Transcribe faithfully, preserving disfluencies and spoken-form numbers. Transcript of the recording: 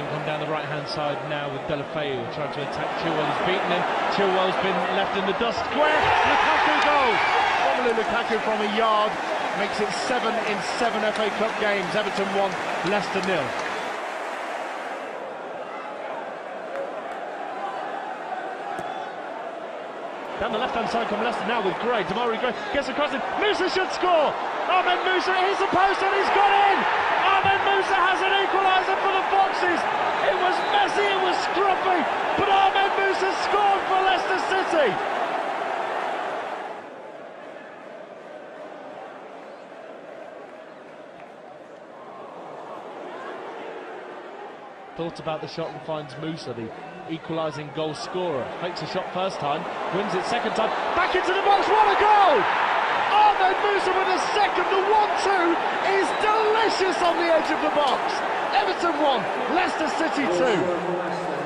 Come down the right-hand side now with Deulofeu trying to attack Chilwell. He's beaten him. Chilwell's been left in the dust square. Lukaku goal! Romelu Lukaku from a yard makes it seven in seven F A Cup games. Everton one, Leicester nil. Down the left-hand side come Leicester now with Gray. Demarai Gray gets across it. Musa should score! Ahmed Musa hits the post and he's got in! Ahmed Musa has an equaliser for the Foxes! It was messy, it was scruffy, but Ahmed Musa scored for Leicester City! Thought about the shot and finds Musa, the equalising goal scorer. Fakes a shot first time, wins it second time, back into the box, what a goal! Ahmed Musa with a second, the one two is delicious on the edge of the box. Everton one, Leicester City two.